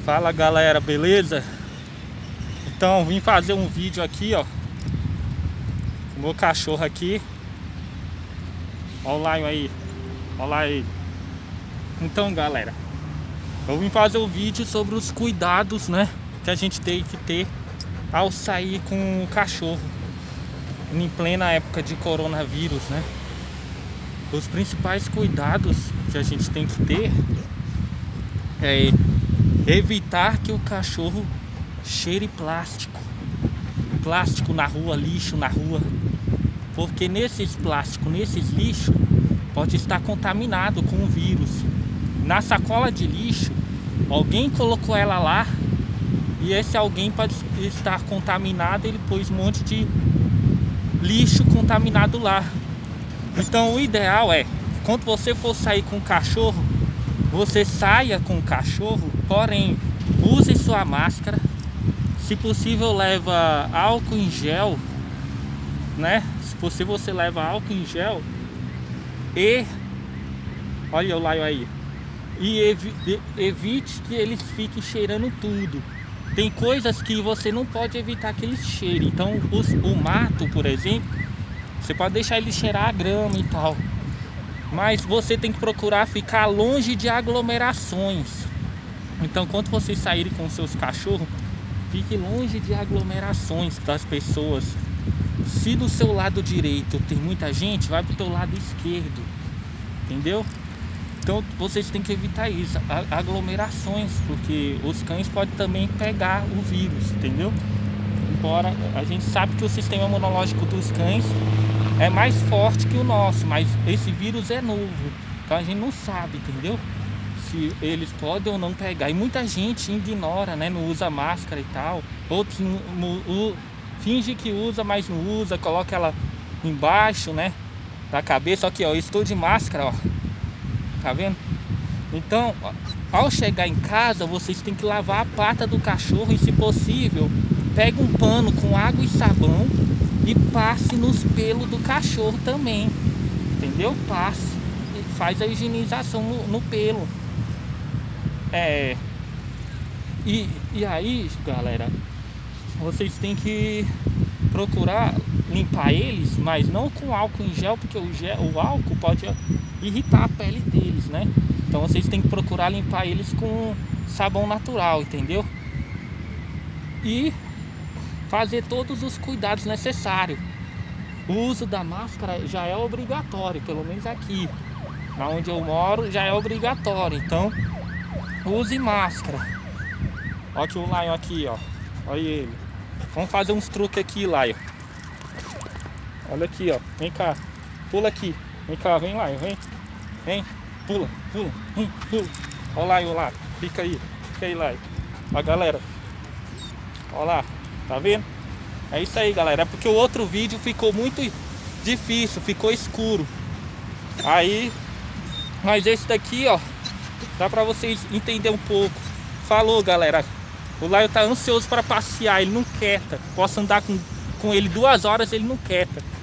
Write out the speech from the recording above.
Fala galera, beleza? Então vim fazer um vídeo aqui, ó, com o meu cachorro aqui. Olha o Lion aí, olha lá ele. Então galera, eu vim fazer um vídeo sobre os cuidados, né, que a gente tem que ter ao sair com o cachorro em plena época de coronavírus, né? Os principais cuidados que a gente tem que ter é evitar que o cachorro cheire plástico na rua, lixo na rua, porque nesses plásticos, nesses lixos, pode estar contaminado com o vírus. Na sacola de lixo, alguém colocou ela lá e esse alguém pode estar contaminado, ele pôs um monte de lixo contaminado lá. Então o ideal é, quando você for sair com o cachorro, você saia com o cachorro, porém use sua máscara. Se possível, leva álcool em gel, né? Se possível, você leva álcool em gel e olha o Lion aí. E evite que eles fiquem cheirando tudo. Tem coisas que você não pode evitar que eles cheirem. Então o mato, por exemplo, você pode deixar ele cheirar a grama e tal, mas você tem que procurar ficar longe de aglomerações. Então quando vocês saírem com seus cachorros, fique longe de aglomerações das pessoas. Se do seu lado direito tem muita gente, vai pro teu lado esquerdo, entendeu? Então vocês têm que evitar isso, aglomerações, porque os cães podem também pegar o vírus, entendeu? Embora a gente sabe que o sistema imunológico dos cães é mais forte que o nosso, mas esse vírus é novo, então a gente não sabe, entendeu? Se eles podem ou não pegar. E muita gente ignora, né? Não usa máscara e tal. Outros finge que usa, mas não usa, coloca ela embaixo, né, da cabeça. Aqui, ó, eu estou de máscara, ó. Tá vendo? Então, ao chegar em casa, vocês têm que lavar a pata do cachorro e, se possível, pega um pano com água e sabão e passe nos pelos do cachorro também, entendeu? Passe e faz a higienização no pelo. E aí, galera, vocês têm que procurar limpar eles, mas não com álcool em gel, porque o álcool pode irritar a pele deles, né? Então vocês têm que procurar limpar eles com sabão natural, entendeu? E fazer todos os cuidados necessários. O uso da máscara já é obrigatório, pelo menos aqui, onde eu moro, já é obrigatório. Então use máscara. Olha aqui o Lion aqui, ó. Olha ele. Vamos fazer uns truques aqui, Lion. Olha aqui, ó. Vem cá. Pula aqui. Vem cá, vem, Lion. Vem. Vem. Pula, pula. Vem, pula. Olha o Lion lá. Fica aí. Fica aí, Lion. Ó, galera. Olha lá. Tá vendo? É isso aí, galera. É porque o outro vídeo ficou muito difícil. Ficou escuro. Aí. Mas esse daqui, ó, dá pra vocês entenderem um pouco. Falou, galera. O Lion tá ansioso para passear, ele não quieta. Posso andar com ele 2 horas, ele não quieta.